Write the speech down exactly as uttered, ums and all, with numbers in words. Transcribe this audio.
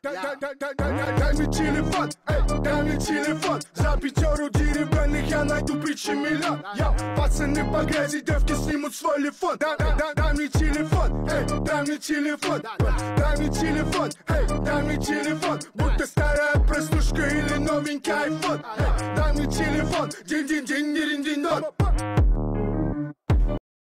Дай мне телефон, эй, дай мне телефон. За пятеру деревянных я найду притчи миллион. Я, пацаны по грязи, девки снимут свой телефон. Дай мне телефон, эй, дай мне телефон. Дай мне телефон, эй, дай мне телефон. Будто старая прослушка или новенький айфон. Дай мне телефон, дин-дин-дин-дин-дин-дин.